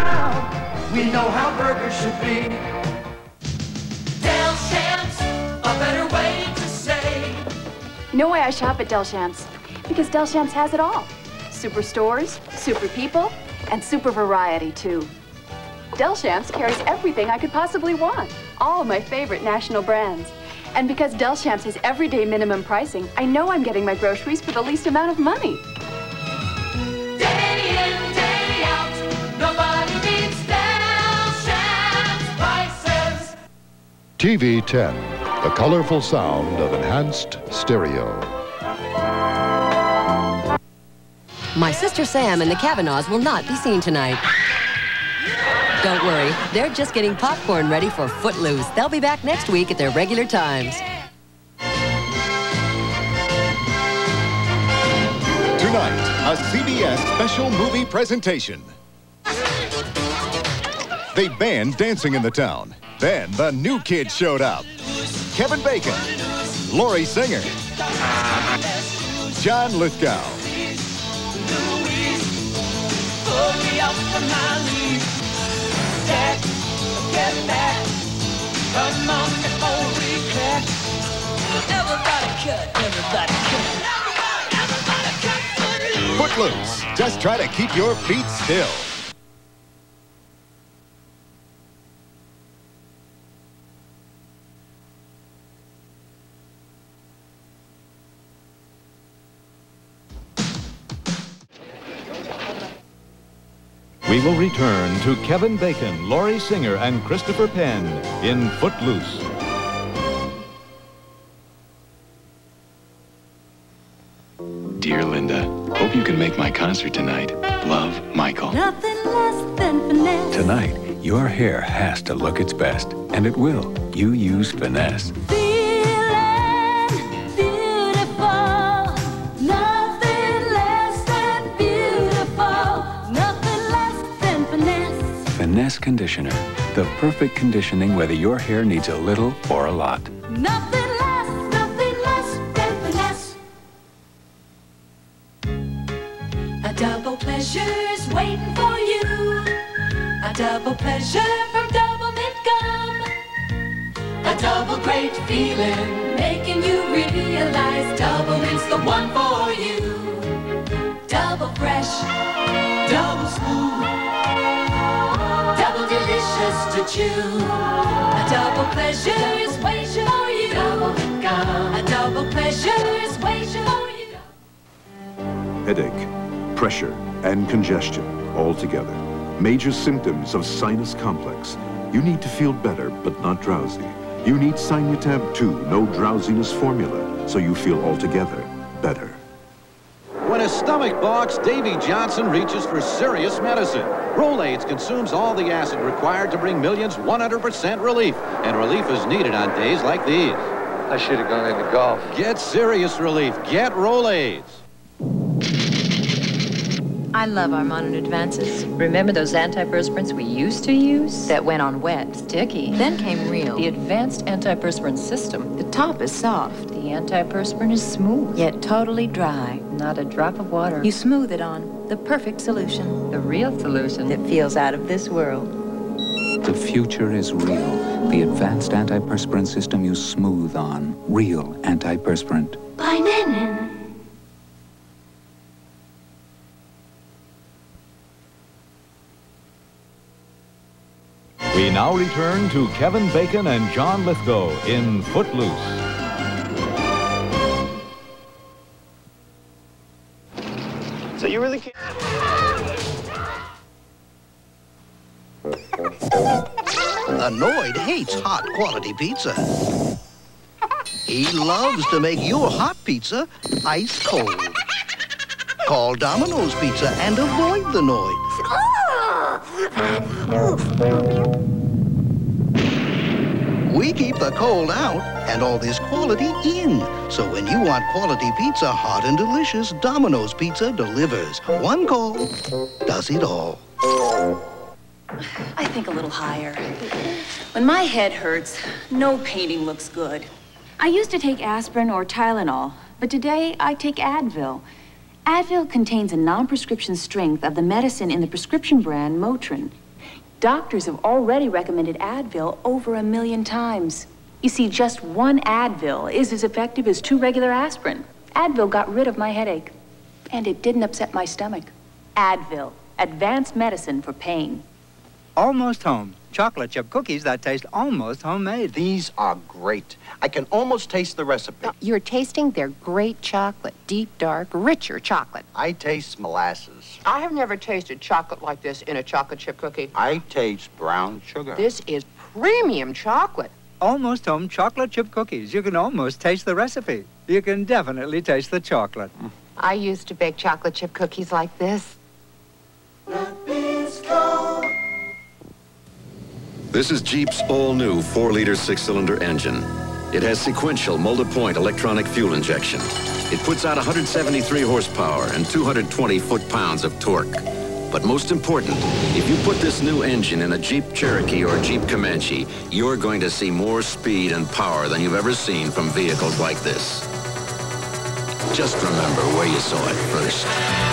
now. We know how burgers should be. Del Shamps, a better way to say. You know why I shop at Del Shamps? Because Del Shamps has it all. Super stores, super people, and super variety, too. Del Shamps carries everything I could possibly want. All my favorite national brands. And because Del Shamps has everyday minimum pricing, I know I'm getting my groceries for the least amount of money. Day in, day out, nobody beats Del Shamps prices. TV 10, the colorful sound of enhanced stereo. My sister Sam and the Kavanaughs will not be seen tonight. Don't worry, they're just getting popcorn ready for Footloose. They'll be back next week at their regular times. Tonight, a CBS special movie presentation. They banned dancing in the town. Then the new kid showed up. Kevin Bacon, Laurie Singer, John Lithgow. Get back, come on before we clap. Everybody cut, everybody cut. Footloose, just try to keep your feet still. We will return to Kevin Bacon, Laurie Singer, and Christopher Penn in Footloose. Dear Linda, hope you can make my concert tonight. Love, Michael. Nothing less than finesse. Tonight, your hair has to look its best, and it will. You use Finesse. Finesse Conditioner. The perfect conditioning whether your hair needs a little or a lot. Nothing less than finesse. A double pleasure's waiting for you. A double pleasure from Double Mint Gum. A double great feeling, making you realize Double Mint's the one for you. Double fresh, double smooth, double delicious to chew. A double pleasure is waiting for you. Double Mint Gum. A double pleasure is waiting for you. Headache, pressure, and congestion all together. Major symptoms of sinus complex. You need to feel better, but not drowsy. You need Sinutab 2 no drowsiness formula, so you feel altogether better. When his stomach balks, Davy Johnson reaches for serious medicine. Rolaids consumes all the acid required to bring millions 100% relief. And relief is needed on days like these. I should have gone into golf. Get serious relief. Get Rolaids. I love our modern advances. Remember those antiperspirants we used to use? That went on wet, sticky. Then came Real, the advanced antiperspirant system. The top is soft. The antiperspirant is smooth, yet totally dry. Not a drop of water. You smooth it on. The perfect solution. The Real solution that feels out of this world. The future is Real. The advanced antiperspirant system you smooth on. Real antiperspirant. By Nenin. We now return to Kevin Bacon and John Lithgow in Footloose. So you really can't... Annoyed hates hot quality pizza. He loves to make your hot pizza ice cold. Call Domino's Pizza and avoid the noise. We keep the cold out and all this quality in. So when you want quality pizza hot and delicious, Domino's Pizza delivers. One call does it all. I think a little higher. When my head hurts, no painting looks good. I used to take aspirin or Tylenol, but today I take Advil. Advil contains a non-prescription strength of the medicine in the prescription brand Motrin. Doctors have already recommended Advil over 1 million times. You see, just one Advil is as effective as 2 regular aspirin. Advil got rid of my headache, and it didn't upset my stomach. Advil, advanced medicine for pain. Almost home. Chocolate chip cookies that taste almost homemade. These are great. I can almost taste the recipe. You're tasting their great chocolate. Deep, dark, richer chocolate. I taste molasses. I have never tasted chocolate like this in a chocolate chip cookie. I taste brown sugar. This is premium chocolate. Almost home chocolate chip cookies. You can almost taste the recipe. You can definitely taste the chocolate. I used to bake chocolate chip cookies like this. This is Jeep's all-new 4-liter 6-cylinder engine. It has sequential multi-point electronic fuel injection. It puts out 173 horsepower and 220 foot-pounds of torque. But most important, if you put this new engine in a Jeep Cherokee or Jeep Comanche, you're going to see more speed and power than you've ever seen from vehicles like this. Just remember where you saw it first.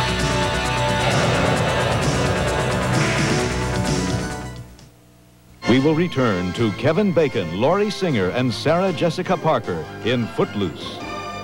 We will return to Kevin Bacon, Laurie Singer, and Sarah Jessica Parker in Footloose.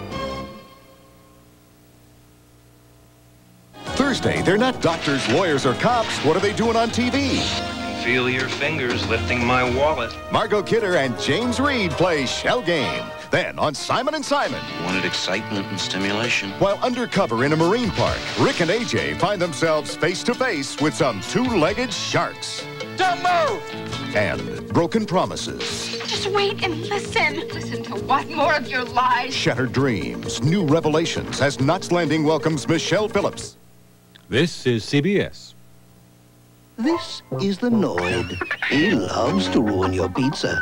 Thursday, they're not doctors, lawyers, or cops. What are they doing on TV? Feel your fingers lifting my wallet. Margot Kidder and James Reed play Shell Game. Then on Simon & Simon. Wanted excitement and stimulation. While undercover in a marine park, Rick and AJ find themselves face-to-face with some two-legged sharks. Don't move! And broken promises. Just wait and listen. Listen to what? More of your lies? Shattered dreams, new revelations as Knots Landing welcomes Michelle Phillips. This is CBS. This is the Noid. He loves to ruin your pizza.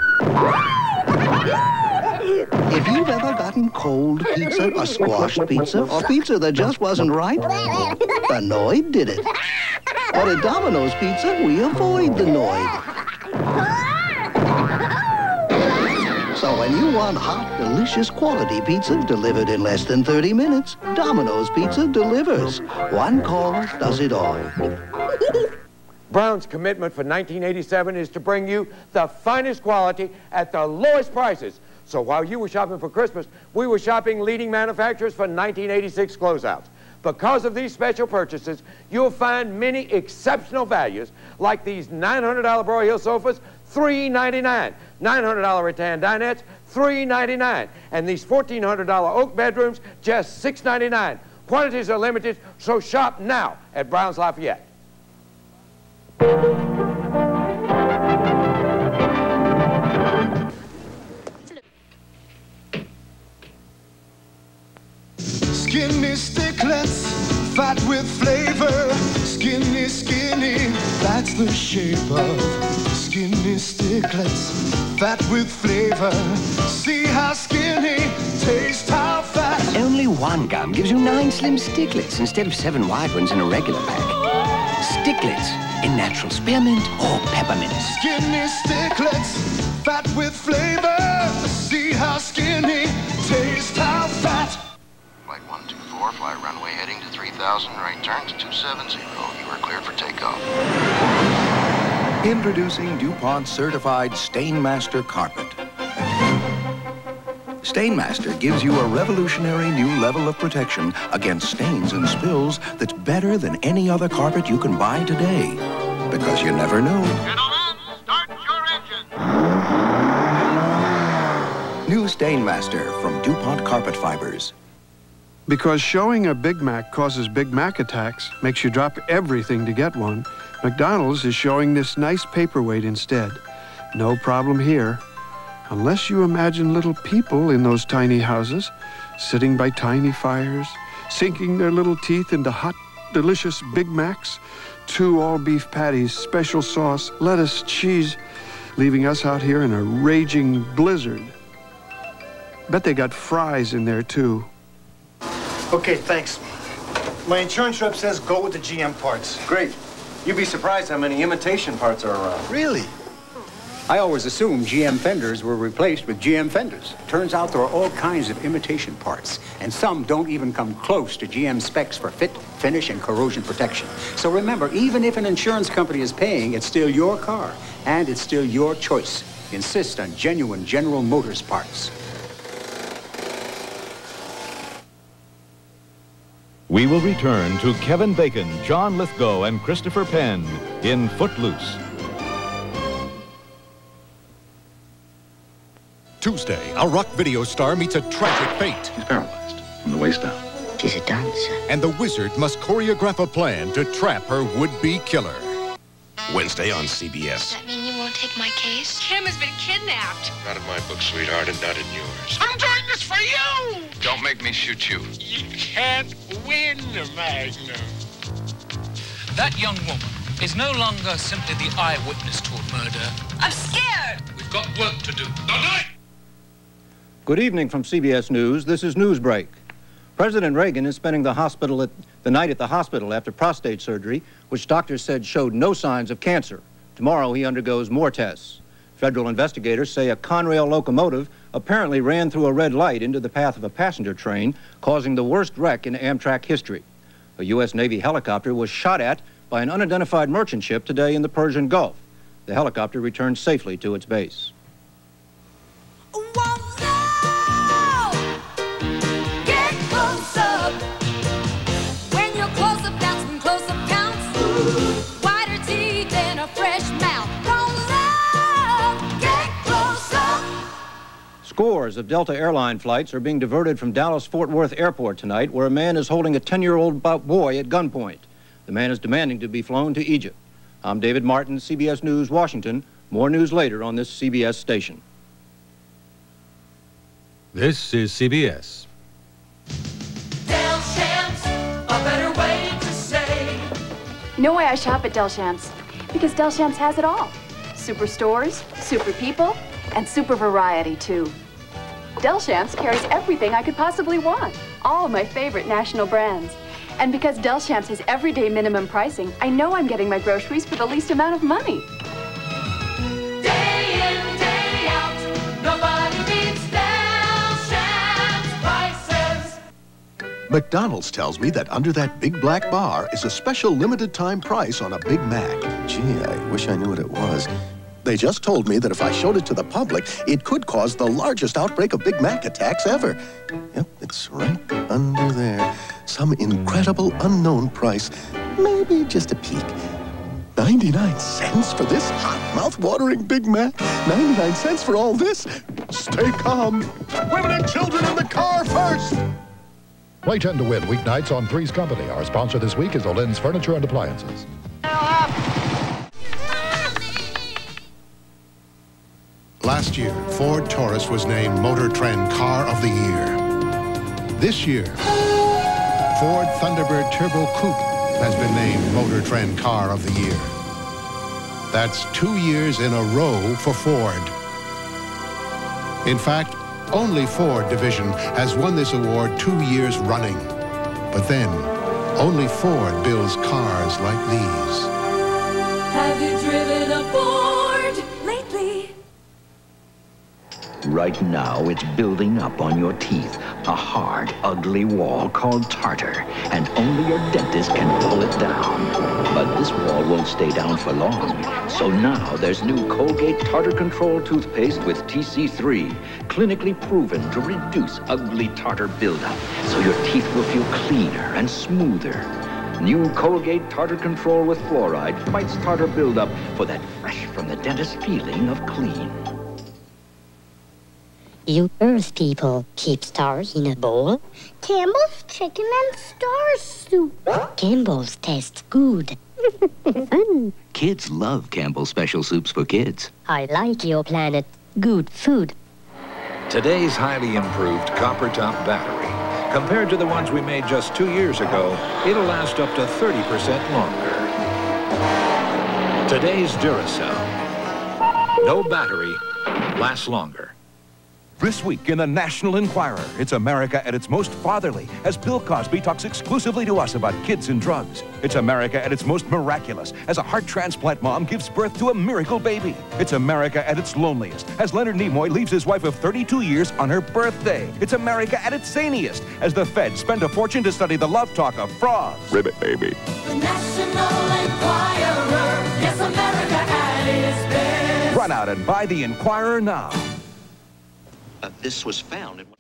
If you've ever gotten cold pizza or squashed pizza or pizza that just wasn't right, the Noid did it. But at Domino's Pizza, we avoid the Noid. So when you want hot, delicious quality pizza delivered in less than 30 minutes, Domino's Pizza delivers. One call does it all. Brown's commitment for 1987 is to bring you the finest quality at the lowest prices. So while you were shopping for Christmas, we were shopping leading manufacturers for 1986 closeouts. Because of these special purchases, you'll find many exceptional values, like these $900 Broyhill sofas, $399. $900 rattan dinettes, $399. And these $1,400 oak bedrooms, just $699. Quantities are limited, so shop now at Brown's Lafayette. Skinny sticklets, fat with flavor. Skinny, skinny, that's the shape of skinny sticklets, fat with flavor. See how skinny, taste how fat. Only one gum gives you 9 slim sticklets instead of 7 wide ones in a regular pack. Sticklets in natural spearmint or peppermint. Skinny sticklets, fat with flavor. See how skinny, taste how fat. Flight 124, fly runway heading to 3000, right turn to 270. You are cleared for takeoff. Introducing DuPont Certified Stainmaster Carpet. Stainmaster gives you a revolutionary new level of protection against stains and spills that's better than any other carpet you can buy today. Because you never know. Gentlemen, start your engine. New Stainmaster from DuPont Carpet Fibers. Because showing a Big Mac causes Big Mac attacks, makes you drop everything to get one, McDonald's is showing this nice paperweight instead. No problem here. Unless you imagine little people in those tiny houses, sitting by tiny fires, sinking their little teeth into hot, delicious Big Macs, 2 all-beef patties, special sauce, lettuce, cheese, leaving us out here in a raging blizzard. Bet they got fries in there, too. Okay, thanks. My insurance rep says go with the GM parts. Great. You'd be surprised how many imitation parts are around. Really? I always assumed GM fenders were replaced with GM fenders. Turns out there are all kinds of imitation parts, and some don't even come close to GM specs for fit, finish, and corrosion protection. So remember, even if an insurance company is paying, it's still your car, and it's still your choice. Insist on genuine General Motors parts. We will return to Kevin Bacon, John Lithgow, and Christopher Penn in Footloose. Tuesday, a rock video star meets a tragic fate. She's paralyzed from the waist down. She's a dancer. And the wizard must choreograph a plan to trap her would-be killer. Wednesday on CBS. Does that mean you won't take my case? Kim has been kidnapped. Not in my book, sweetheart, and not in yours. I'm doing this for you! Don't make me shoot you. You can't win, Magnum. That young woman is no longer simply the eyewitness to a murder. I'm scared! We've got work to do. Don't do it! Good evening from CBS News. This is Newsbreak. President Reagan is spending the night at the hospital after prostate surgery, which doctors said showed no signs of cancer. Tomorrow he undergoes more tests. Federal investigators say a Conrail locomotive apparently ran through a red light into the path of a passenger train, causing the worst wreck in Amtrak history. A U.S. Navy helicopter was shot at by an unidentified merchant ship today in the Persian Gulf. The helicopter returned safely to its base. Scores of Delta airline flights are being diverted from Dallas-Fort Worth Airport tonight, where a man is holding a 10-year-old boy at gunpoint. The man is demanding to be flown to Egypt. I'm David Martin, CBS News, Washington. More news later on this CBS station. This is CBS. Del Shamps, a better way to say. You know why I shop at Del Shamps? Because Del Shamps has it all. Super stores, super people, and super variety, too. Del Shamps carries everything I could possibly want. All my favorite national brands. And because Del Shamps has everyday minimum pricing, I know I'm getting my groceries for the least amount of money. Day in, day out, nobody beats Del Shamps prices. McDonald's tells me that under that big black bar is a special limited time price on a Big Mac. Gee, I wish I knew what it was. They just told me that if I showed it to the public, it could cause the largest outbreak of Big Mac attacks ever. Yep, it's right under there. Some incredible unknown price. Maybe just a peek. 99 cents for this hot, mouth-watering Big Mac? 99 cents for all this? Stay calm. Women and children in the car first! Play 10 to win weeknights on Three's Company. Our sponsor this week is Olin's Furniture and Appliances. Last year, Ford Taurus was named Motor Trend Car of the Year. This year, Ford Thunderbird Turbo Coupe has been named Motor Trend Car of the Year. That's 2 years in a row for Ford. In fact, only Ford division has won this award 2 years running. But then, only Ford builds cars like these. Have you driven a Ford lately? Right now, it's building up on your teeth. A hard, ugly wall called tartar, and only your dentist can pull it down. But this wall won't stay down for long. So now there's new Colgate Tartar Control toothpaste with TC3, clinically proven to reduce ugly tartar buildup, so your teeth will feel cleaner and smoother. New Colgate Tartar Control with fluoride fights tartar buildup for that fresh from the dentist feeling of clean. You Earth people keep stars in a bowl? Campbell's chicken and star soup. Campbell's tastes good. Fun. Kids love Campbell's special soups for kids. I like your planet. Good food. Today's highly improved copper-top battery, compared to the ones we made just 2 years ago, it'll last up to 30% longer. Today's Duracell. No battery lasts longer. This week in the National Enquirer, it's America at its most fatherly as Bill Cosby talks exclusively to us about kids and drugs. It's America at its most miraculous as a heart transplant mom gives birth to a miracle baby. It's America at its loneliest as Leonard Nimoy leaves his wife of 32 years on her birthday. It's America at its zaniest as the Fed spend a fortune to study the love talk of frogs. Ribbit, baby. The National Enquirer, yes, America at its best. Run out and buy the Enquirer now. This was found in...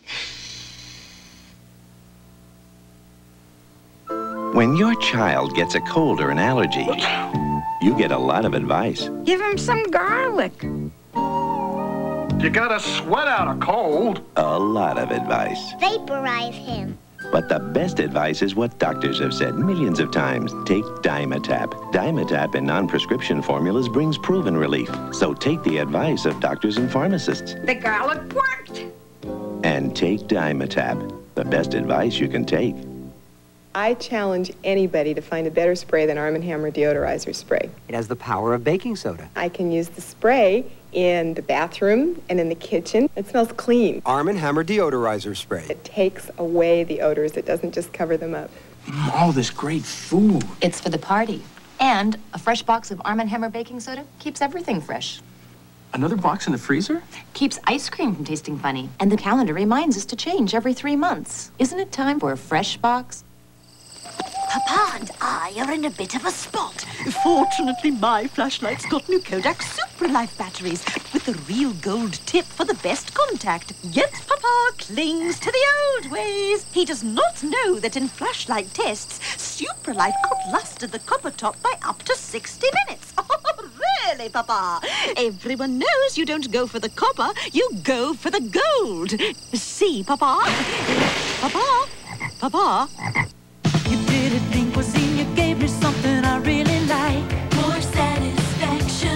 When your child gets a cold or an allergy, you get a lot of advice. Give him some garlic. You gotta sweat out a cold. A lot of advice. Vaporize him. But the best advice is what doctors have said millions of times. Take Dimetap. Dimetap in non-prescription formulas brings proven relief. So take the advice of doctors and pharmacists. The garlic worked. And take Dimetap. The best advice you can take. I challenge anybody to find a better spray than Arm & Hammer deodorizer spray. It has the power of baking soda. I can use the spray in the bathroom and in the kitchen. It smells clean. Arm & Hammer deodorizer spray. It takes away the odors. It doesn't just cover them up. All this great food. It's for the party. And a fresh box of Arm & Hammer baking soda keeps everything fresh. Another box in the freezer? Keeps ice cream from tasting funny. And the calendar reminds us to change every 3 months. Isn't it time for a fresh box? Papa and I are in a bit of a spot. Fortunately, my flashlight's got new Kodak Super Life batteries with the real gold tip for the best contact. Yet Papa clings to the old ways. He does not know that in flashlight tests, Super Life outlasted the copper top by up to 60 minutes. Oh, really, Papa? Everyone knows you don't go for the copper, you go for the gold. See, Papa? Papa? Papa? You did it in cuisine, you gave me something I really like. More satisfaction.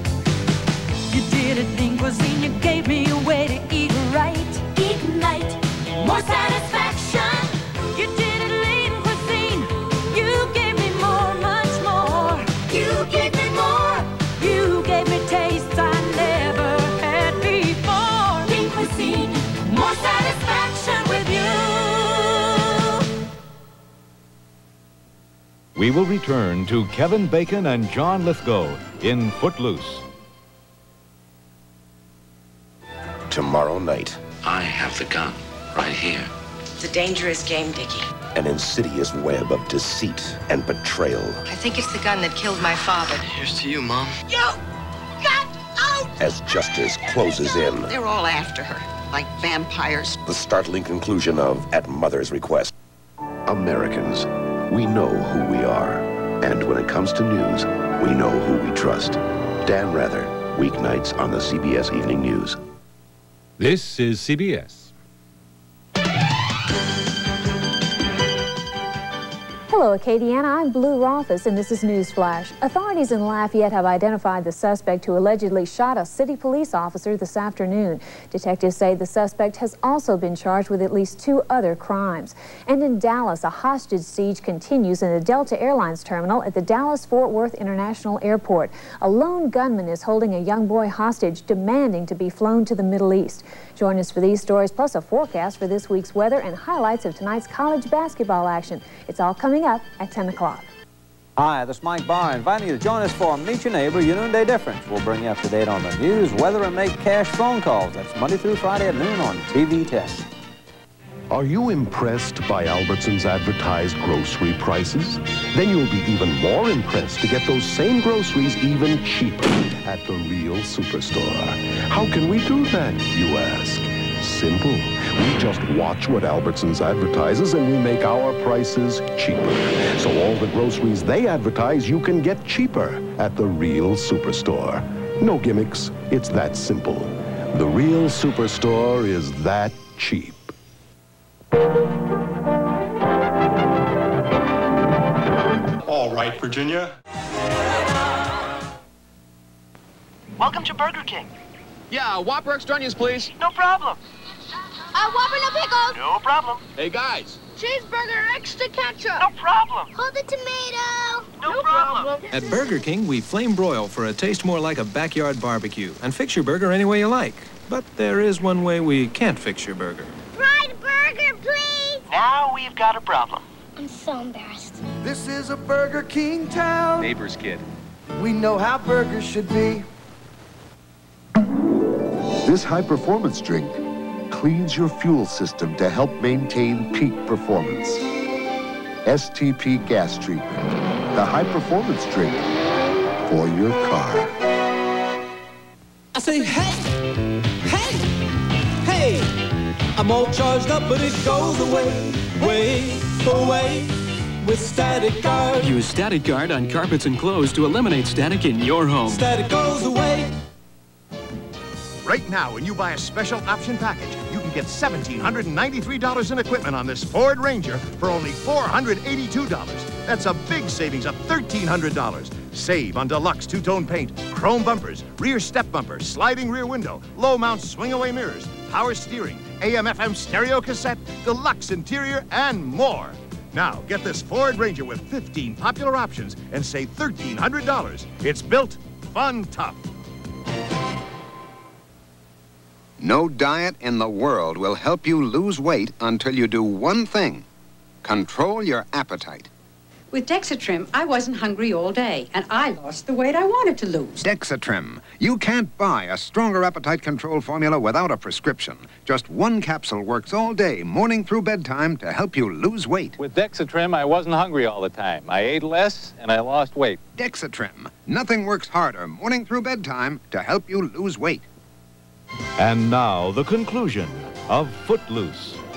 You did it in cuisine, you gave me a way to eat right. Ignite. More satisfaction. You did it in cuisine, you gave me more, much more. You gave me more. You gave me tastes I never had before. In cuisine, more satisfaction with you. We will return to Kevin Bacon and John Lithgow in Footloose. Tomorrow night. I have the gun right here. It's a dangerous game, Dickie. An insidious web of deceit and betrayal. I think it's the gun that killed my father. Here's to you, Mom. You got out! As justice closes in. They're all after her, like vampires. The startling conclusion of At Mother's Request. Americans, we know who we are. And when it comes to news, we know who we trust. Dan Rather, weeknights on the CBS Evening News. This is CBS. Hello, Acadiana. I'm Blue Rothfuss, and this is Newsflash. Authorities in Lafayette have identified the suspect who allegedly shot a city police officer this afternoon. Detectives say the suspect has also been charged with at least 2 other crimes. And in Dallas, a hostage siege continues in the Delta Airlines terminal at the Dallas-Fort Worth International Airport. A lone gunman is holding a young boy hostage, demanding to be flown to the Middle East. Join us for these stories, plus a forecast for this week's weather and highlights of tonight's college basketball action. It's all coming up at 10 o'clock. Hi, this is Mike Barr, inviting you to join us for Meet Your Neighbor, Your Noonday Difference. We'll bring you up to date on the news, weather, and make cash phone calls. That's Monday through Friday at noon on TV 10. Are you impressed by Albertsons advertised grocery prices? Then you'll be even more impressed to get those same groceries even cheaper at the real superstore. How can we do that, you ask? Simple. We just watch what Albertsons advertises and we make our prices cheaper. So all the groceries they advertise you can get cheaper at the real superstore. No gimmicks. It's that simple. The real superstore is that cheap. All right, Virginia. Welcome to Burger King. Yeah, Whopper extra onions, please. No problem. Whopper, no pickles. No problem. Hey, guys. Cheeseburger, extra ketchup. No problem. Hold the tomato. No problem. At Burger King, we flame broil for a taste more like a backyard barbecue and fix your burger any way you like. But there is one way we can't fix your burger. Fried burger, please! Now we've got a problem. I'm so embarrassed. This is a Burger King town. Neighbor's kid. We know how burgers should be. This high-performance drink cleans your fuel system to help maintain peak performance. STP gas treatment, the high-performance drink for your car. I say, hey, hey, hey, I'm all charged up, but it goes away, way away with Static Guard. Use Static Guard on carpets and clothes to eliminate static in your home. Static goes away. Right now, when you buy a special option package, you can get $1,793 in equipment on this Ford Ranger for only $482. That's a big savings of $1,300. Save on deluxe two-tone paint, chrome bumpers, rear step bumper, sliding rear window, low-mount swing-away mirrors, power steering, AM/FM stereo cassette, deluxe interior, and more. Now, get this Ford Ranger with 15 popular options and save $1,300. It's built fun tough. No diet in the world will help you lose weight until you do one thing: control your appetite. With Dexatrim, I wasn't hungry all day, and I lost the weight I wanted to lose. Dexatrim. You can't buy a stronger appetite control formula without a prescription. Just one capsule works all day, morning through bedtime, to help you lose weight. With Dexatrim, I wasn't hungry all the time. I ate less, and I lost weight. Dexatrim. Nothing works harder, morning through bedtime, to help you lose weight. And now, the conclusion of Footloose.